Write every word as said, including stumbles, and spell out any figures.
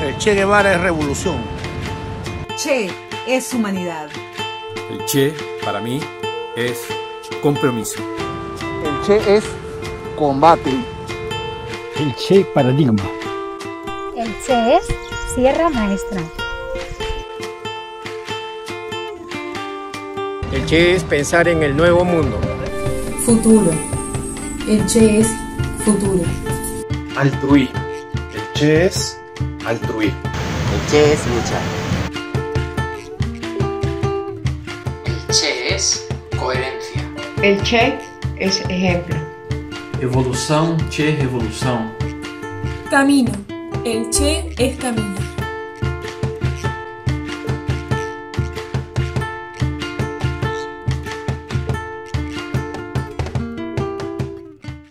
El Che Guevara es revolución. Che es humanidad. El Che, para mí, es compromiso. El Che es combate. El Che paradigma. El Che es sierra maestra. El Che es pensar en el nuevo mundo. Futuro. El Che es futuro. Altruismo. El Che es altruismo. El Che es luchar. El Che es coherencia. El Che es ejemplo. Evolução, Che revolução. Camino. El Che es camino.